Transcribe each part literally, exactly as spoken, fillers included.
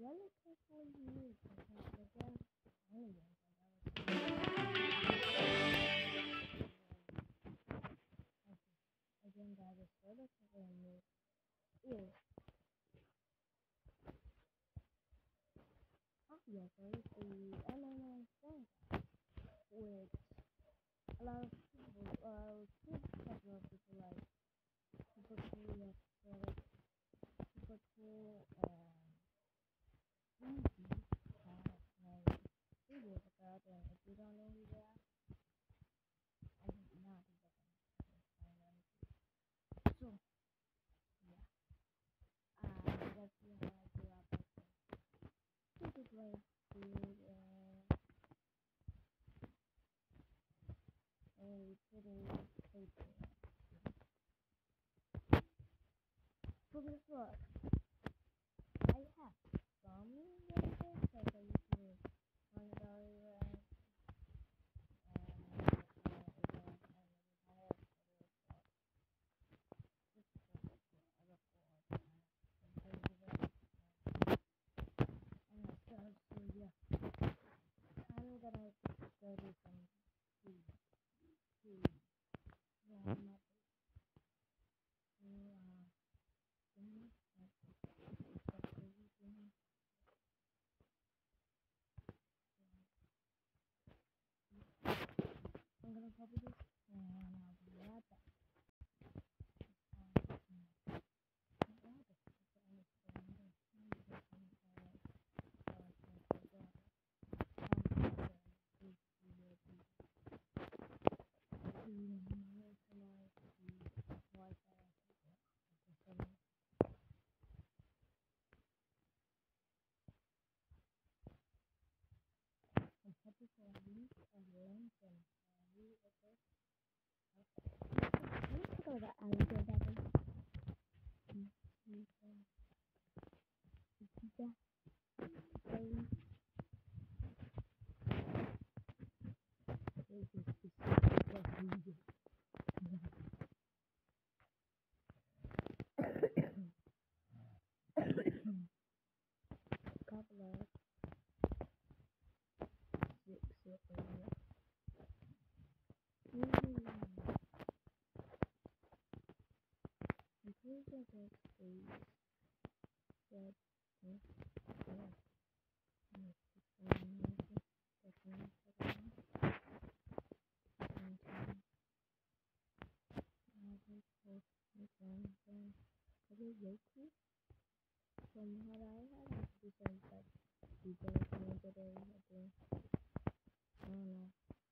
relatively new because again, only one thing again, guys, it's relatively new is obviously the M M A thing, which a lot of people, uh, several people like people who have said, people who um, easy, uh, like videos about them. If you don't know who they are, I think now people can find them. So yeah, uh, that's the idea about this is like good, uh, a pretty paper. So guess what? I have some videos that I used to find out uh, and uh, again, and I have so, so yeah, I'm gonna go do some food, food, warm up, to, uh, things, like, stuff to eat, you know. I'm gonna copy this, and I'll be right back. Um, mm, yeah, that's the only thing I'm gonna do, because I'm gonna, uh, so, so, um, I'm gonna do, do, do, do, do, maximize the Wi-Fi, okay, so, I'm happy for a week of length and uh, we okay. Okay. Let's talk about alligator baby. Pizza, baby. This is this is couple of six seven. Improve the best please. That is yeah. Roku from what I had different like people coming today I think I don't know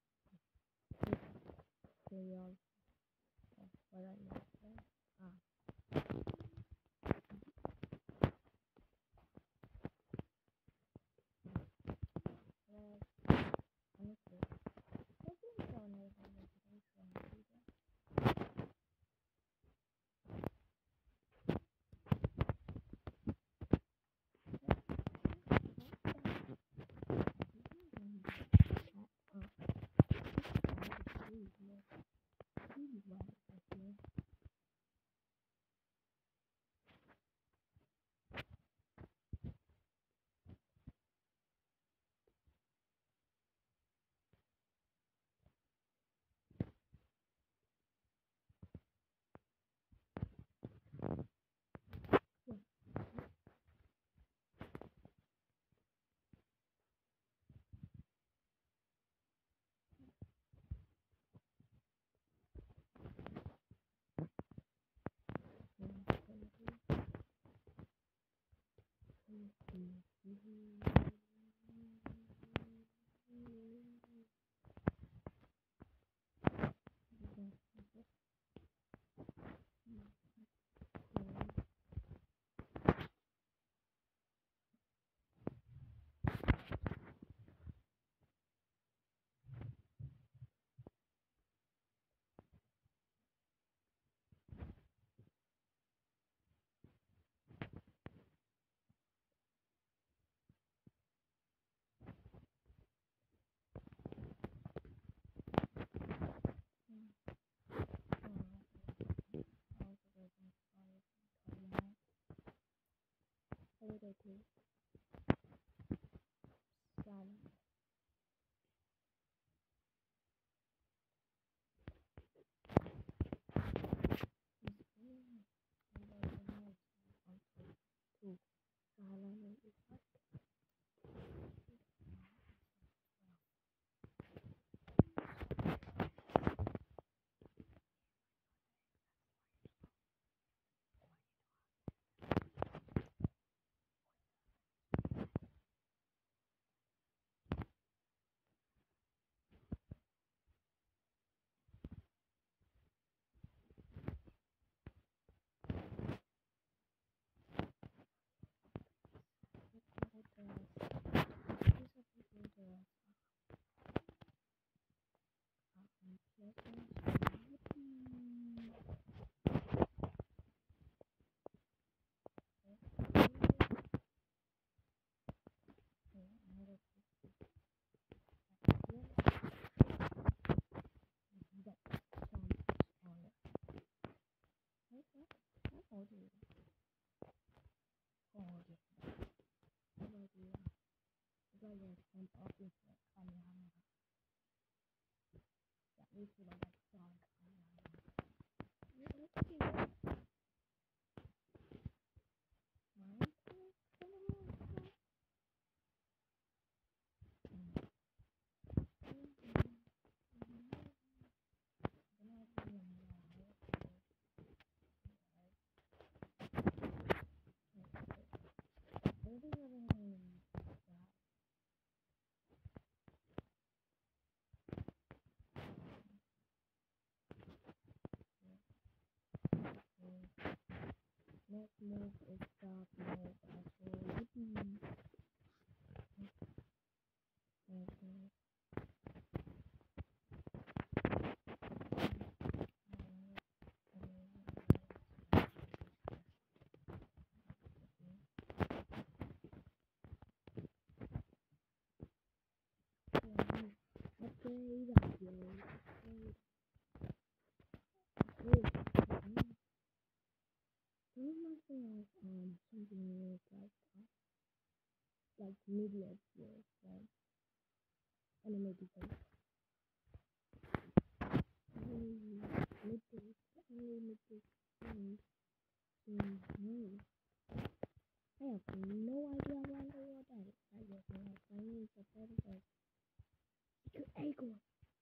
materials of what I know so, ah well honestly I think so no Later too. Next move is stop move. Actually, yippee. Next move. Upgrade, upgrade, upgrade. Wait, some of my things um something weird like uh, like media skills, like animated things. Animated, animated things in you. I have no idea what the word that is. I just know how funny it's a better word. It's an acorn.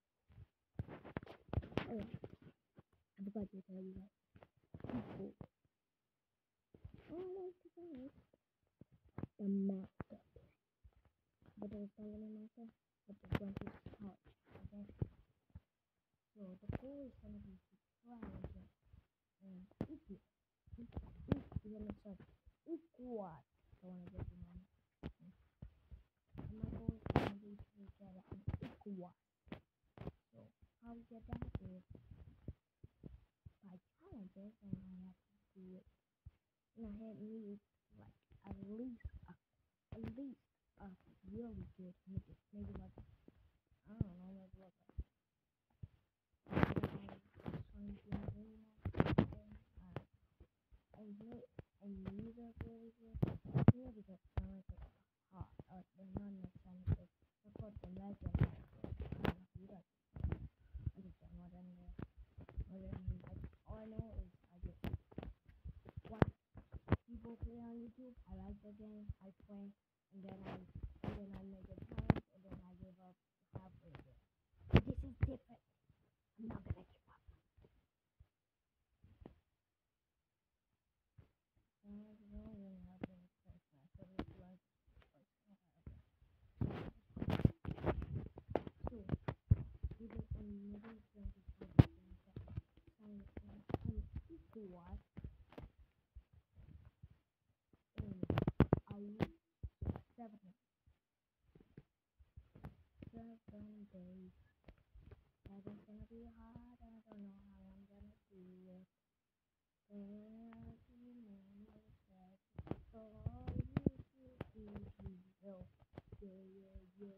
Oh, I forgot to tell you guys. People. Oh, I like to say it. The master. But I was telling the master, but the jump is hard. Okay? So the goal is gonna be to try and get um equal. You're gonna search equal. I wanna get you on. And my goal is gonna be to get an equal. So how we get that is by challenges, and I have to do it. And I had me like at least a, at least a really good midget, maybe like I don't know, maybe like a twenty really uh, I really I need a really good yeah because I like it hot. Uh, the non mechanic is of course the legend. I don't know if you guys understand what I mean. What I mean, like all I know is I just watch people play on YouTube. I like the game. I play, and then I and then I make a challenge, and then I give up halfway there. This is different. I'm not gonna give up. Uh, you know, when I have been first master, it's like like so even in middle twenty-five games that kind of kind of equal in a week, so seven seven days. That is gonna be hard. I don't know how I'm gonna do it. But you know, that for all you do, do, do, yo, yo, yo, yo.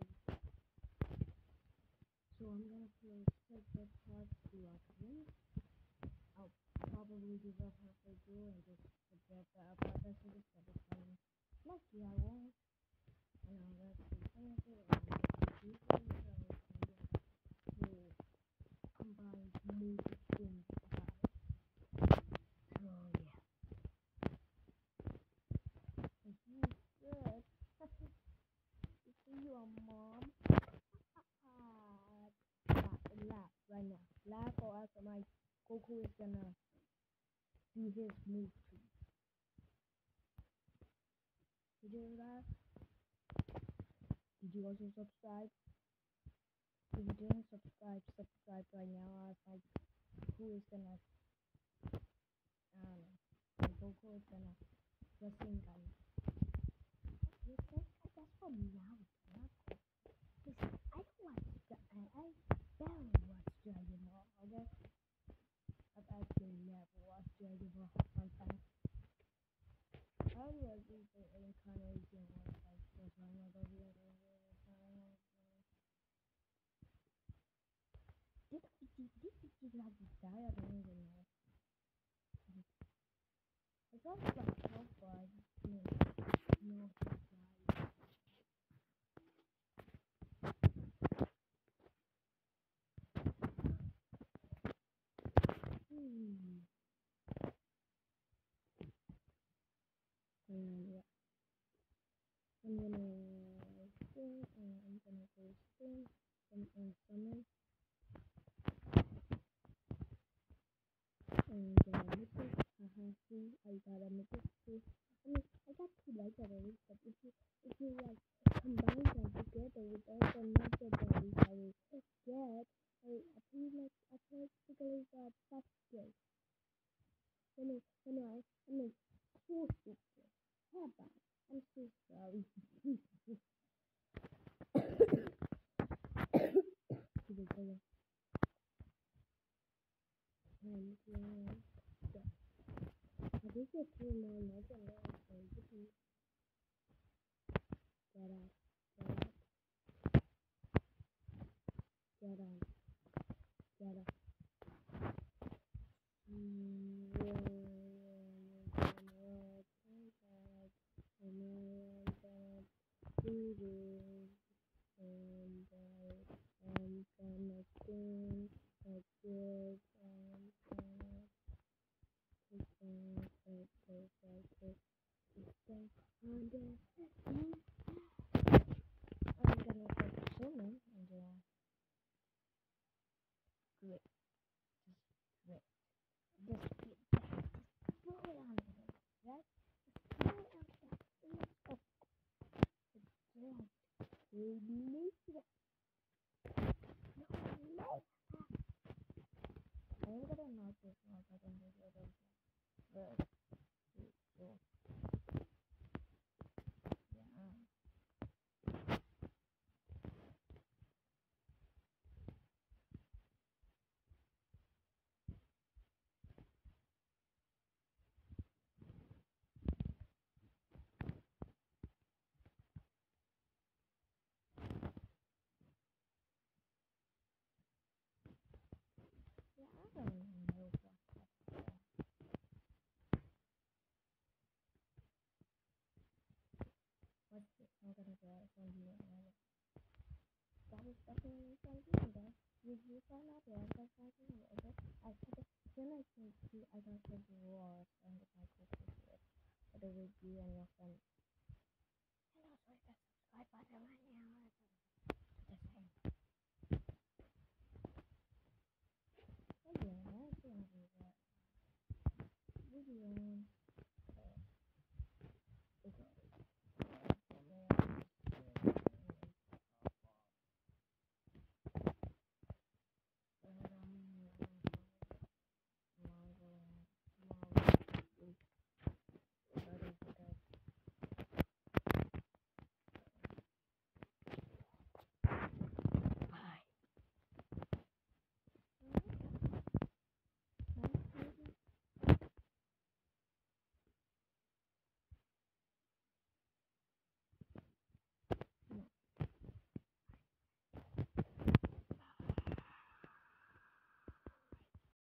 So I'm gonna play separate parts throughout the game. I'll probably give up halfway through and just forget the part that's in the separate part. Lucky I won't. And I'll let you finish it and just do it yourself and get a whole combined movie thing about it. So yeah. If you good, laugh or after my Goku is gonna do his move too. Did you laugh? Did you also subscribe? If you didn't subscribe, subscribe right now. As my Goku is gonna, I don't know, my Goku is gonna wrestling gun. You think that's for Naruto, not Goku? Listen, I don't watch, I, I barely watch Dragon Ball, okay? I've actually never watched Dragon Ball one time. I was the incarnation was like was my mother here. Did did did did you have to die? I don't even know. I thought it was so far. I just didn't know if he died. Hmm. And yeah, I'm gonna sing and I'm gonna go sing and and summon and uh, mythic. Haha, see, I got a mythic too. I mean, I got two legendaries, but if you if you like combine them together with all the legendaries I will get, I I pretty much I practically got five skills. When I when I I mean four skills. How about? I'm so sorry. And yeah, yeah. I think it's two more legendaries, so you can get out, get out, get out, get out. Mm, yeah, yeah, yeah, yeah, and I'm gonna do this, and I am gonna sing a good, and gonna take a, take a, take a, take a, on the, and I'm gonna take swimming, and uh, great, just great, just get that, just throw it on there, right? Throw it on there, oh, it's right. Release it. No, no. I ain't gonna knock this one. I don't think I don't. But so yeah. Yeah, I don't even know what that's for. What's this? I'm gonna get it from you in a minute. That is definitely something that you you find out there. That's something okay. I said then I can see I got the drawers and the Michael here. For the review and your friend. And also hit that subscribe button right now.